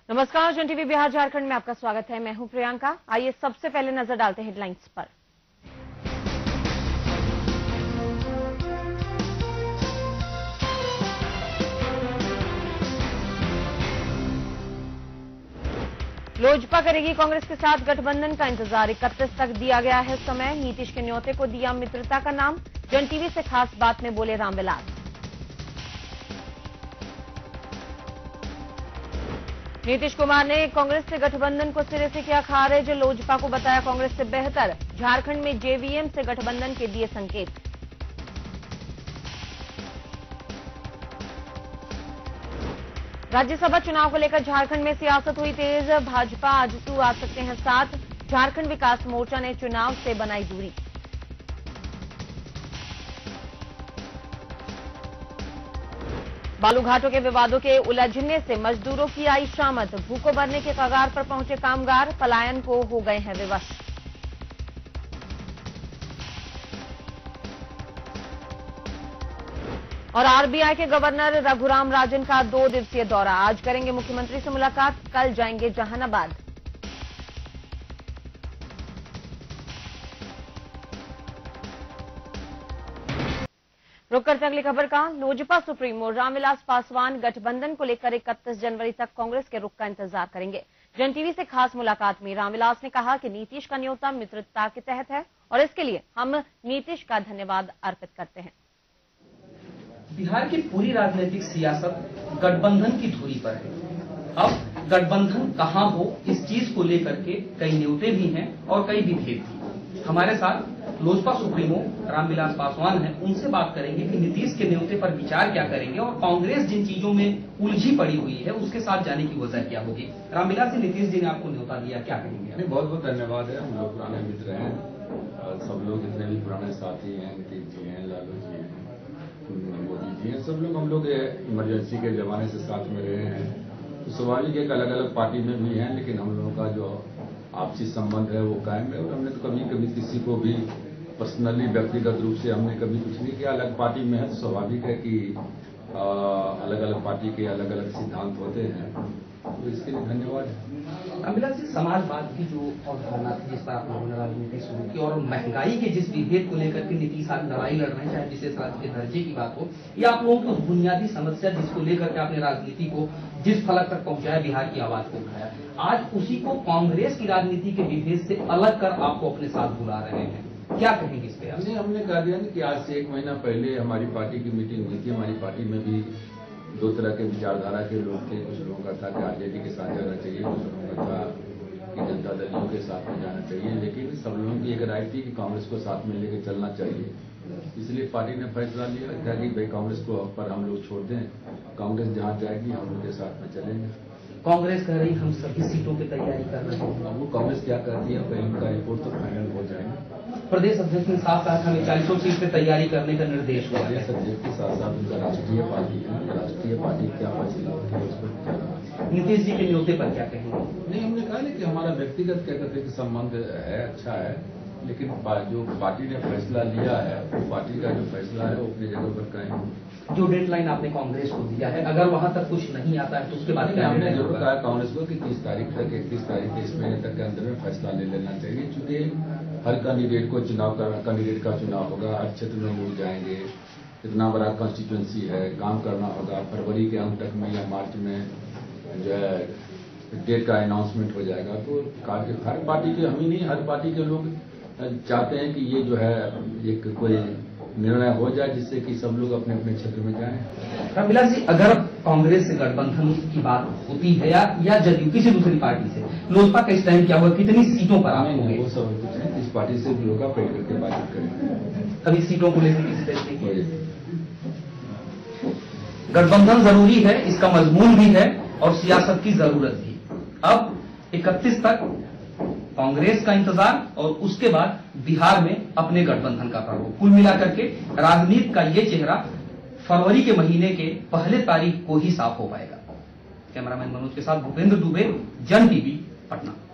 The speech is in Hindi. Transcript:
नमस्कार, जन टीवी बिहार झारखंड में आपका स्वागत है। मैं हूं प्रियंका। आइए सबसे पहले नजर डालते हैं हेडलाइंस पर। लोजपा करेगी कांग्रेस के साथ गठबंधन का इंतजार। 31 तक दिया गया है समय। नीतीश के न्योते को दिया मित्रता का नाम। जन टीवी से खास बात में बोले रामविलास। नीतीश कुमार ने कांग्रेस से गठबंधन को सिरे से किया खारिज। लोजपा को बताया कांग्रेस से बेहतर। झारखंड में जेवीएम से गठबंधन के दिए संकेत। राज्यसभा चुनाव को लेकर झारखंड में सियासत हुई तेज। भाजपा आजसू आ सकते हैं साथ। झारखंड विकास मोर्चा ने चुनाव से बनाई दूरी। बालूघाटों के विवादों के उलझने से मजदूरों की आई शामत। भूखों मरने के कगार पर पहुंचे कामगार। पलायन को हो गए हैं विवश। और आरबीआई के गवर्नर रघुराम राजन का 2 दिवसीय दौरा। आज करेंगे मुख्यमंत्री से मुलाकात, कल जाएंगे जहानाबाद। रुक करते अगली खबर का। लोजपा सुप्रीमो रामविलास पासवान गठबंधन को लेकर 31 जनवरी तक कांग्रेस के रुख का इंतजार करेंगे। जन टीवी से खास मुलाकात में रामविलास ने कहा कि नीतीश का न्योता मित्रता के तहत है और इसके लिए हम नीतीश का धन्यवाद अर्पित करते हैं। बिहार की पूरी राजनीतिक सियासत गठबंधन की धुरी पर है। अब गठबंधन कहां हो, इस चीज को लेकर के कई न्योते भी हैं और कई विभेद भी। हमारे साथ लोजपा सुप्रीमो रामविलास पासवान हैं। उनसे बात करेंगे कि नीतीश के न्योते पर विचार क्या करेंगे और कांग्रेस जिन चीजों में उलझी पड़ी हुई है उसके साथ जाने की वजह क्या होगी। रामविलास जी, नीतीश जी ने आपको न्योता दिया, क्या कहेंगे? बहुत बहुत धन्यवाद है। हम लोग पुराने मित्र हैं। सब लोग जितने भी पुराने साथी हैं, नीतीश जी हैं, लालू जी हैं, मोदी जी हैं, सब लोग हम लोग इमरजेंसी के जमाने से साथ में रहे हैं। तो स्वाभाविक एक अलग अलग पार्टी में भी हैं, लेकिन हम लोगों का जो आपसी संबंध है वो कायम है। और हमने तो कभी किसी को भी पर्सनली व्यक्तिगत रूप से हमने कभी कुछ नहीं किया। अलग पार्टी में है तो स्वाभाविक है कि अलग अलग पार्टी के अलग अलग सिद्धांत होते हैं, तो इसके लिए धन्यवाद है। रामविलास जी, समाजवाद की जो अवधारणा थी जिस पर आप लोगों ने राजनीति शुरू की और महंगाई के जिस विभेद को लेकर के नीतीश आज लड़ाई लड़ रहे हैं, चाहे विशेष राज्य के दर्जे की बात हो या आप लोगों की उस बुनियादी समस्या जिसको लेकर के आपने राजनीति को जिस फलक तक पहुंचाया, बिहार की आवाज को उठाया, आज उसी को कांग्रेस की राजनीति के विभेद से अलग कर आपको अपने साथ बुला रहे हैं, क्या कहेंगे इस पे? नहीं, हमने कहा दिया कि आज से 1 महीना पहले हमारी पार्टी की मीटिंग हुई थी। हमारी पार्टी में भी 2 तरह के विचारधारा के लोग थे। कुछ लोगों का था कि आरजेडी के साथ जाना चाहिए, कुछ लोगों का था कि जनता दल के साथ में जाना चाहिए, लेकिन सब लोगों की एक राय थी कि कांग्रेस को साथ में लेकर चलना चाहिए। इसलिए पार्टी ने फैसला लिया था कि भाई कांग्रेस को पर हम लोग छोड़ दें, कांग्रेस जहां जाएगी हम लोग के साथ में चलेंगे। कांग्रेस कह रही हम सभी सीटों की तैयारी कर रहे हैं। अब वो कांग्रेस क्या करती है, पहले उनका रिपोर्ट तो फाइनल हो जाएगा। प्रदेश अध्यक्ष ने साफ कहा हमें 40 सीट पे तैयारी करने का निर्देश हुआ है। प्रदेश अध्यक्ष के साथ साथ उनका राष्ट्रीय पार्टी है, राष्ट्रीय पार्टी क्या फैसला होती है उस पर क्या। नीतीश जी के न्योते पर क्या कहेंगे? नहीं, हमने कहा कि हमारा व्यक्तिगत क्या कहते हैं संबंध है, अच्छा है, लेकिन जो पार्टी ने फैसला लिया है, पार्टी का जो फैसला है वो अपनी जगह पर कहेंगे। जो डेडलाइन आपने कांग्रेस को दिया है, अगर वहां तक कुछ नहीं आता है तो उसके बाद हमने जरूर कहा कांग्रेस को कि 30 तारीख तक 31 तारीख के इस महीने तक के अंदर में फैसला ले लेना चाहिए। चूंकि हर कैंडिडेट को कैंडिडेट का चुनाव होगा, हर क्षेत्र में लोग जाएंगे, इतना बड़ा कॉन्स्टिट्यूएंसी है, काम करना होगा। फरवरी के अंत तक में या मार्च में जो है डेट का अनाउंसमेंट हो जाएगा। तो हर पार्टी के, हम ही नहीं, हर पार्टी के लोग चाहते हैं कि ये जो है एक कोई निर्णय हो जाए जिससे कि सब लोग अपने अपने क्षेत्र में जाएं। रामविलास जी, अगर कांग्रेस से गठबंधन की बात होती है या जदयू किसी दूसरी पार्टी से, लोजपा का इस टाइम क्या हुआ, कितनी सीटों पर आप होंगे? वो सब कुछ है, इस पार्टी से भी होगा, बैठ करके बातचीत करेंगे। अभी सीटों को लेकर किसी तरह की गठबंधन जरूरी है, इसका मजमून भी है और सियासत की जरूरत भी। अब 31 तक कांग्रेस का इंतजार और उसके बाद बिहार में अपने गठबंधन का पर्व। कुल मिलाकर के राजनीति का ये चेहरा फरवरी के महीने के पहले तारीख को ही साफ हो पाएगा। कैमरामैन मनोज के साथ भूपेंद्र दुबे, जन टीवी, पटना।